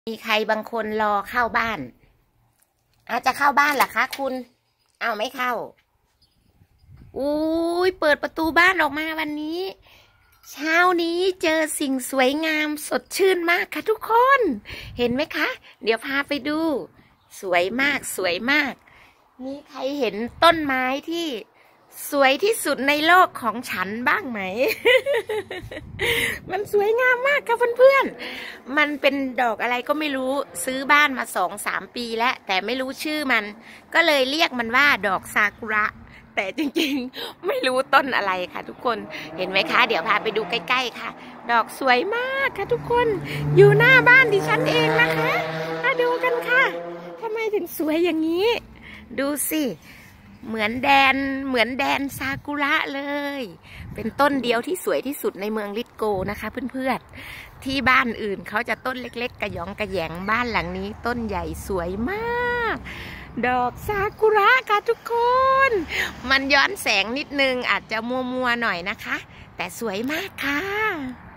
มีใครบางคนรอเข้าบ้านอาจจะเข้าบ้านเหรอคะคุณเอาไม่เข้าอุ้ยเปิดประตูบ้านออกมาวันนี้เช้านี้เจอสิ่งสวยงามสดชื่นมากค่ะทุกคนเห็นไหมคะเดี๋ยวพาไปดูสวยมากสวยมากมีใครเห็นต้นไม้ที่สวยที่สุดในโลกของฉันบ้างไหม มันสวยงามมากค่ะเพื่อนๆมันเป็นดอกอะไรก็ไม่รู้ซื้อบ้านมา2-3 ปีแล้วแต่ไม่รู้ชื่อมันก็เลยเรียกมันว่าดอกซากุระแต่จริงๆไม่รู้ต้นอะไรค่ะทุกคนเห็นไหมคะเดี๋ยวพาไปดูใกล้ๆค่ะดอกสวยมากค่ะทุกคนอยู่หน้าบ้านดิฉันเองนะคะมาดูกันค่ะทำไมถึงสวยอย่างนี้ดูสิเหมือนแดนซากุระเลยเป็นต้นเดียวที่สวยที่สุดในเมืองริโกนะคะเพื่อนๆที่บ้านอื่นเขาจะต้นเล็กๆกระหยองกระแยงบ้านหลังนี้ต้นใหญ่สวยมากดอกซากุระค่ะทุกคนมันย้อนแสงนิดนึงอาจจะมัวๆหน่อยนะคะแต่สวยมากค่ะ